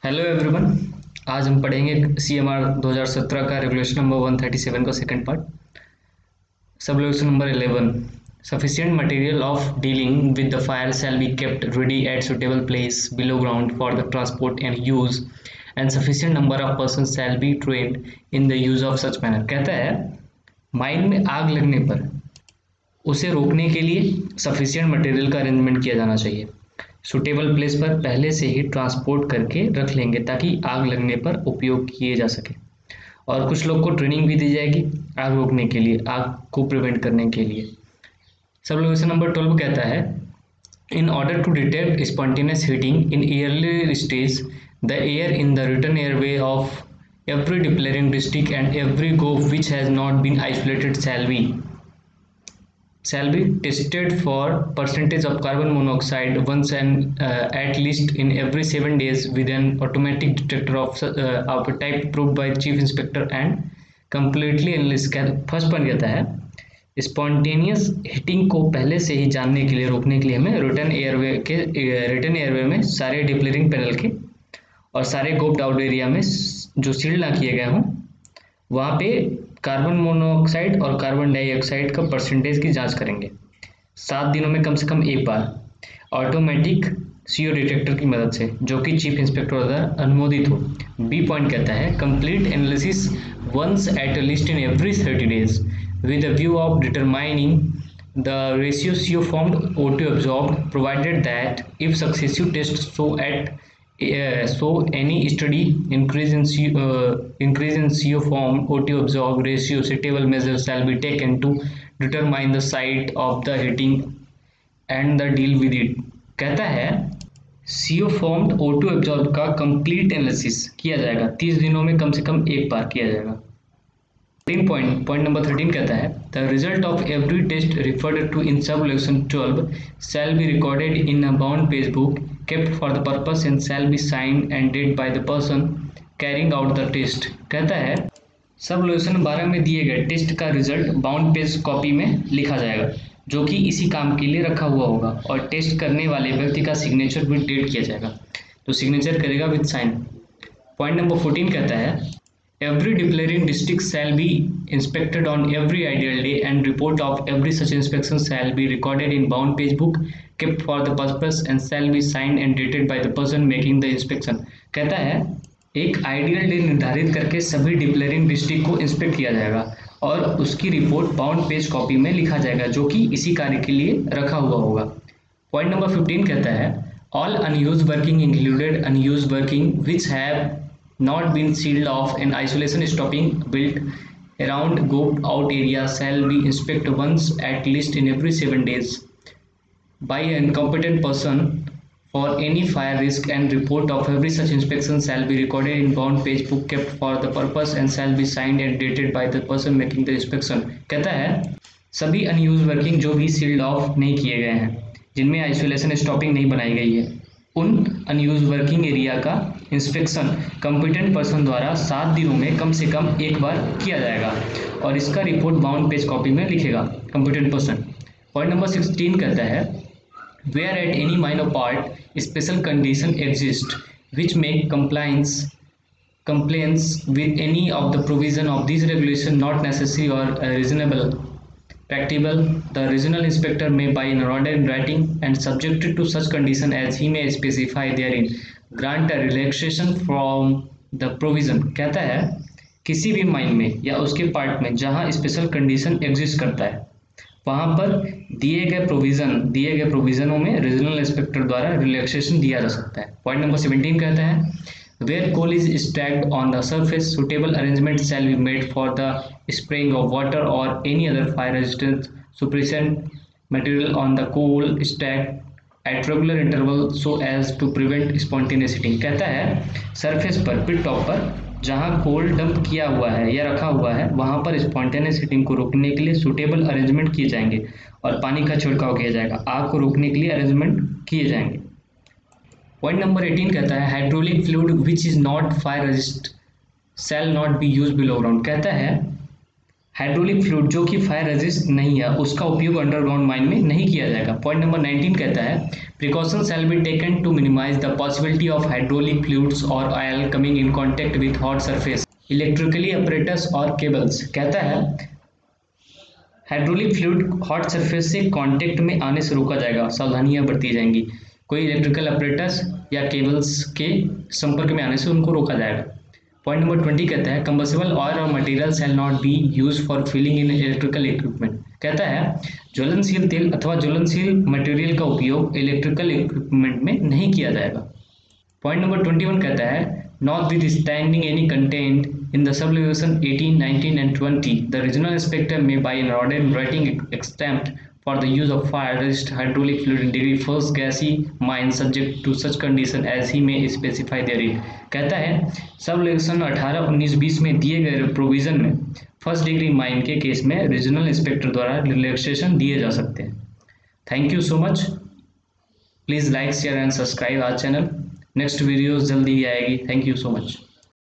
Hello everyone. आज हम पढ़ेंगे CMR 2017 का रेगुलेशन नंबर 137 का second part. Sub regulation number 11, sufficient material of dealing with the fire shall be kept ready at suitable place below ground for the transport and use and sufficient number of person shall be trained in the use of such manner. कहता है mine में आग लगने पर उसे रोकने के लिए सफिशिएंट मटेरियल का अरेंजमेंट किया जाना चाहिए। सुटेबल प्लेस पर पहले से ही ट्रांसपोर्ट करके रख लेंगे ताकि आग लगने पर उपयोग किए जा सके। और कुछ लोग को ट्रेनिंग भी दी जाएगी आग रोकने के लिए, आग को प्रिवेंट करने के लिए। सब रेगुलेशन नंबर 12 कहता है in order to detect spontaneous heating in early stage the air in the return airway of every declaring district and every group which has not been isolated shall be tested for percentage of carbon monoxide once and at least in every 7 days with an automatic detector of a type approved by chief inspector and completely endless। First point कहता है spontaneous heating को पहले से ही जानने के लिए, रोकने के लिए हमें रिटर्न एयरवे में सारे डिप्लेरिंग पैनल के और सारे गोप्ड आउट एरिया में जो सील ना किए गए हों वहाँ पे कार्बन मोनोऑक्साइड और कार्बन डाइऑक्साइड का परसेंटेज की जांच करेंगे 7 दिनों में कम से कम एक बार ऑटोमेटिक CO डिटेक्टर की मदद से, जो कि चीफ इंस्पेक्टर द्वारा अनुमोदित हो। बी पॉइंट कहता है complete analysis once at least in every 30 days with a view of determining the ratio CO formed O2 absorbed provided that if successive tests so any study increase in CO form O2 absorb ratio suitable measures shall be taken to determine the site of the heating and the deal with it। कहता है CO formed O2 absorb का complete analysis किया जाएगा 30 दिनों में कम से कम एक बार किया जाएगा। पॉइंट नंबर 13 कहता है the result of every test referred to in sub regulation 12 shall be recorded in a bound page book kept for the purpose and shall be signed and dated by the person carrying out the test। कहता है सब regulation 12 में दिए गए test का result bound page copy में लिखा जाएगा जो कि इसी काम के लिए रखा हुआ होगा और टेस्ट करने वाले व्यक्ति का सिग्नेचर भी डेट किया जाएगा, तो सिग्नेचर करेगा विद साइन। पॉइंट नंबर 14 कहता है every declaring district shall be inspected on every ideal day and report of every such inspection shall be recorded in bound page book kept for the purpose and shall be signed and dated by the person making the inspection। कहता है एक ideal day निर्धारित करके सभी declaring district को inspect किया जाएगा और उसकी रिपोर्ट बाउंड पेज कॉपी में लिखा जाएगा जो कि इसी कार्य के लिए रखा हुआ होगा। पॉइंट नंबर 15 कहता है all unused working included unused working which have not been sealed off and isolation stopping built around gooped out area shall be inspected once at least in every 7 days by an competent person for any fire risk and report of every such inspection shall be recorded in bound page book kept for the purpose and shall be signed and dated by the person making the inspection। कहता है सभी unused working जो भी sealed of नहीं किए गए हैं, जिनमें आइसोलेशन स्टॉपिंग नहीं बनाई गई है, उन अनयूज वर्किंग एरिया का इंस्पेक्शन कॉम्पिटेंट पर्सन द्वारा 7 दिनों में कम से कम एक बार किया जाएगा और इसका रिपोर्ट बाउंड पेज कॉपी में लिखेगा कॉम्पिटेंट पर्सन। पॉइंट नंबर 16 कहता है where at any mine or part special condition exist which make compliance with any of the provision of this regulation not necessary or reasonable practicable, the regional inspector may by an order in writing and subjected to such condition as he may specify therein grant a relaxation from the provision। कहता है किसी भी mine में या उसके part में जहां special condition exist करता है वहां पर दिए गए प्रोविजनों में रीजनल इंस्पेक्टर द्वारा रिलैक्सेशन दिया जा सकता है। पॉइंट नंबर 17 कहता है where coal is stacked on the surface suitable arrangement shall be made for the spraying of water or any other fire resistant suppressant material on the coal stacked at regular interval so as to prevent spontaneous heating। कहता है surface पर पिट top पर जहां coal dump किया हुआ है या रखा हुआ है वहां पर स्पॉन्टेनियस हीटिंग को रोकने के लिए सुटेबल अरेंजमेंट किए जाएंगे और पानी का छिड़काव किया जाएगा, आग को रोकने के लिए अरेंजमेंट किए जाएंगे। पॉइंट नंबर 18 कहता है hydraulic fluid which is not fire resist shall not be use below ground. कहता है हाइड्रोलिक फ्लूइड जो कि फायर रेजिस्ट नहीं है उसका उपयोग अंडरग्राउंड माइन में नहीं किया जाएगा। पॉइंट नंबर 19 कहता है Precautions shall be taken to minimize the possibility of hydraulic fluids or oil coming in contact with hot surface. Electrically apparatus और cables, कहता है हाइड्रोलिक फ्लूइड हॉट सरफेस से कांटेक्ट में आने से रोका जाएगा, सावधानियां बरती जाएंगी। कोई इलेक्ट्रिकल अपरेटस या केबल्स के संपर्क में आने से उनको रोका जाएगा। पॉइंट नंबर 20 कहता है कंबस्टिबल ऑयल और material shall not be use for filling in electrical equipment. कहता है ज्वलनशील तेल अथवा ज्वलनशील मटेरियल का उपयोग इलेक्ट्रिकल इक्विपमेंट में नहीं किया जाएगा। पॉइंट नंबर 21 कहता है notwithstanding any contained in the subdivision 18, 19 and 20, the regional inspector may by an order in writing exempt for the use of fire resist hydraulic fluid in degree first gassy mine subject to such condition as he may specify therein। कहता है sub division 18, 19, 20 में दिए गए provision में first degree mine के case में regional inspector द्वारा relaxation दिए जा सकते हैं। Thank you so much. Please like share and subscribe our channel. Next videos जल्दी ही आएगी। Thank you so much.